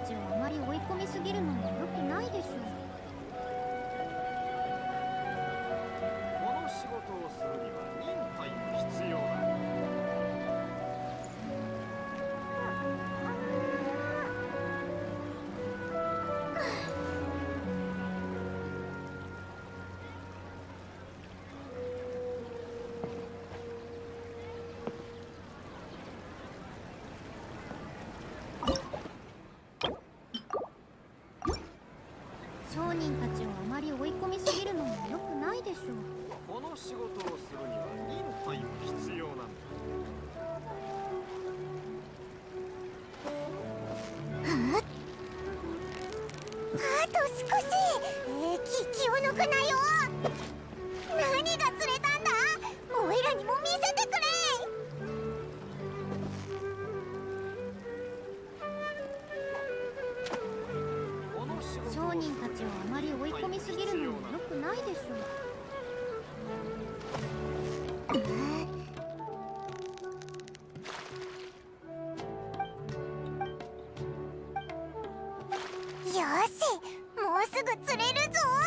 ちをあまり追い込みすぎるのも良くないでしょう。 この仕事をするには忍耐も必要だ。 商人たちをあまり追い込みすぎるのも良くないでしょう。 この仕事をするには忍耐も必要なんだ。 あと少し、気を抜くなよ。何が釣れたんだ。おいらにも見せてくれ。 商人たちをあまり追い込みすぎるのも良くないでしょう。 よし、もうすぐ釣れるぞ。